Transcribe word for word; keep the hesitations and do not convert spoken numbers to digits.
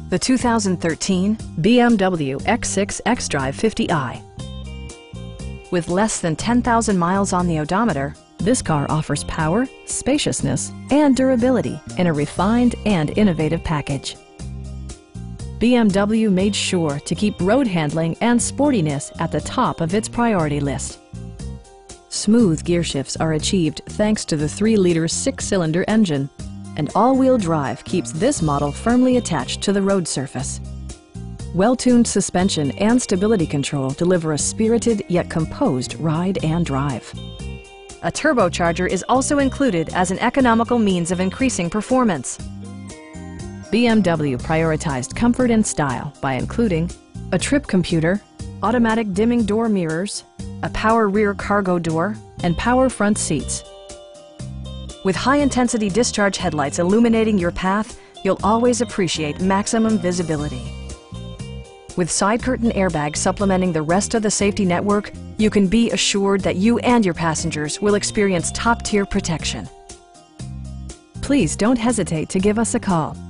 the two thousand thirteen B M W X six xDrive fifty i. With less than ten thousand miles on the odometer, this car offers power, spaciousness, and durability in a refined and innovative package. B M W made sure to keep road handling and sportiness at the top of its priority list. Smooth gear shifts are achieved thanks to the three liter six-cylinder engine, and all-wheel drive keeps this model firmly attached to the road surface. Well-tuned suspension and stability control deliver a spirited yet composed ride and drive. A turbocharger is also included as an economical means of increasing performance. B M W prioritized comfort and style by including a trip computer, automatic dimming door mirrors, a power rear cargo door, and power front seats. With high-intensity discharge headlights illuminating your path, you'll always appreciate maximum visibility. With side curtain airbags supplementing the rest of the safety network, you can be assured that you and your passengers will experience top-tier protection. Please don't hesitate to give us a call.